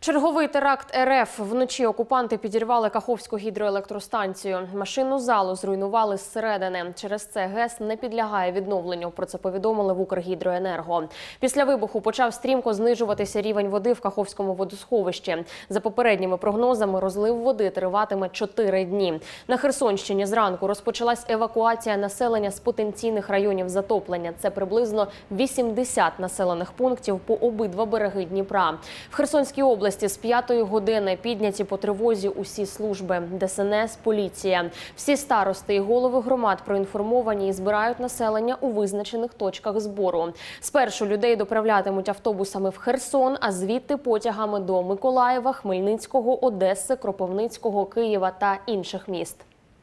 Черговий теракт РФ. Вночі окупанти підірвали Каховську гідроелектростанцію. Машинну залу зруйнували зсередини. Через це ГЕС не підлягає відновленню. Про це повідомили в Укргідроенерго. Після вибуху почав стрімко знижуватися рівень води в Каховському водосховищі. За попередніми прогнозами, розлив води триватиме 4 дні. На Херсонщині зранку розпочалась евакуація населення з потенційних районів затоплення. Це приблизно 80 населених пунктів по обидва береги Дніпра. В Херсонській області з 5-ї години підняті по тривозі усі служби – ДСНС, поліція. Всі старости і голови громад проінформовані і збирають населення у визначених точках збору. Спершу людей доправлятимуть автобусами в Херсон, а звідти потягами до Миколаєва, Хмельницького, Одеси, Кропивницького, Києва та інших міст.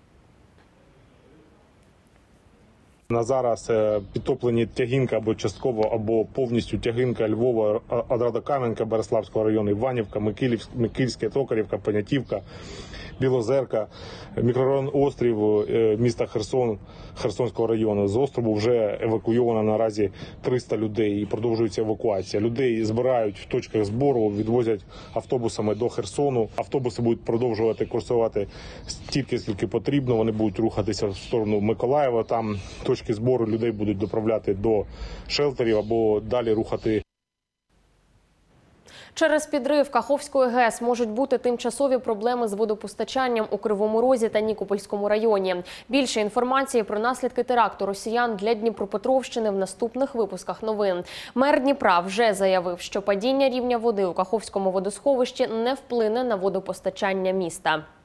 На зараз підтоплені Тягинка або частково, або повністю Тягинка, Львова, Радокаменка, Береславського району, Іванівка, Микільське, Токарівка, Понятівка, Білозерка, мікрорайон Острів, міста Херсон, Херсонського району. З острову вже евакуйовано наразі 300 людей і продовжується евакуація. Людей збирають в точках збору, відвозять автобусами до Херсону. Автобуси будуть продовжувати курсувати стільки, скільки потрібно. Вони будуть рухатися в сторону Миколаєва. Там точки збору людей будуть доправляти до шелтерів або далі рухати. Через підрив Каховської ГЕС можуть бути тимчасові проблеми з водопостачанням у Кривому Розі та Нікопольському районі. Більше інформації про наслідки теракту росіян для Дніпропетровщини в наступних випусках новин. Мер Дніпра вже заявив, що падіння рівня води у Каховському водосховищі не вплине на водопостачання міста.